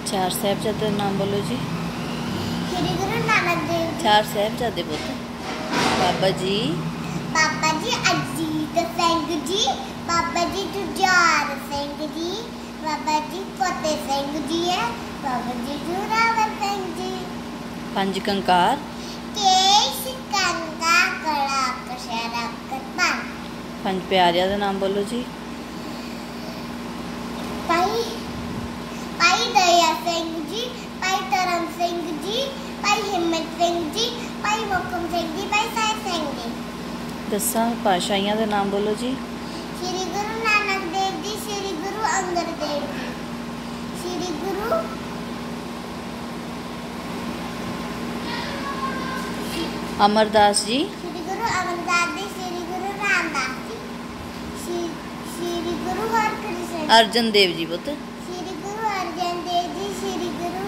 चार साहिबजादे नाम बोलो जी। श्री गुरु नानक देव जी। चार साहिबजादे बोलो। बाबा जी अजीत सिंह जी, बाबा जी जुझार सिंह जी, बाबा जी फतेह सिंह जी है, बाबा जी जोरावर सिंह जी। पंज कंकार केश कंगा कड़ा कशरा कतन। पंज प्यारिया दा नाम बोलो जी। भाई दया सिंह जी, भाई धर्म सिंह जी, भाई हिम्मत सिंह जी, भाई मुकम सिंह जी, भाई साहिब सिंह जी। दसां पातशाहियां दे नाम बोलो जी। श्री गुरु नानक देव जी, श्री गुरु अंगद देव जी, श्री गुरु अमरदास जी, श्री गुरु अमरदास जी, श्री गुरु रामदास जी, श्री गुरु हरकृष्ण जी, अर्जन देव जी पुत, श्री गुरु अर्जन देव जी, श्री गुरु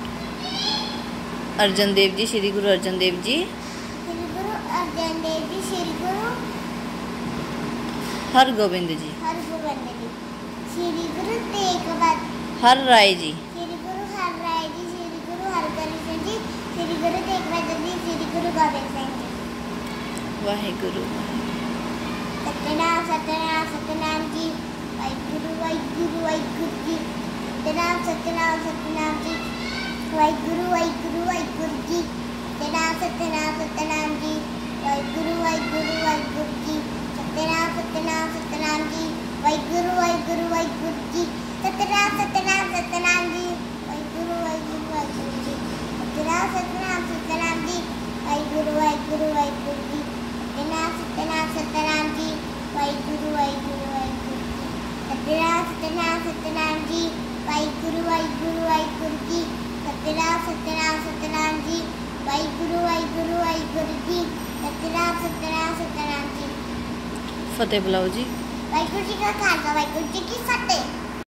अर्जन देव जी, श्री गुरु अर्जन देव जी, श्री गुरु अर्जन देव जी, श्री गुरु हरगोबिंद जी, हरगोबिंद जी, श्री गुरु तेग बहादुर, हर राय जी, श्री गुरु हर राय जी, श्री गुरु हरकृष्ण जी, श्री गुरु तेग बहादुर जी, श्री गुरु गोबिंद सिंह जी। वाहिगुरु सतनाम सतनाम सतनाम जी, वाहिगुरु वाहिगुरु वाहिगुरु जी, सतनाम सतनाम सतनाम जी, वाहिगुरु वाहिगुरु वाहिगुरु जी, सतनाम सतनाम सतनाम जी, वाहिगुरु वाहिगुरु वाहिगुरु जी, सतनाम सतनाम सतनाम जी, वाहिगुरु वाहिगुरु वाहिगुरु जी, सतनाम सतनाम सतनाम जी, वाहिगुरु वाहिगुरु वाहिगुरु जी, सतनाम सतनाम सतनाम जी, वाहिगुरु वाहिगुरु वाहिगुरु जी, सतनाम सतनाम सतनाम जी, वाहिगुरु वाहिगुरु वाहिगुरु जी, सतनाम सतनाम सतनाम जी, वाहिगुरु वाहिगुरु वाहिगुरु जी, सतनाम सतनाम सतनाम जी, वाहिगुरु वाहिगुरु वाहिगुरु जी, सतनाम सतनाम सतनाम जी। फतेह बुलाओ जी। वाहिगुरु जी का खालसा, वाहिगुरु जी की फतेह।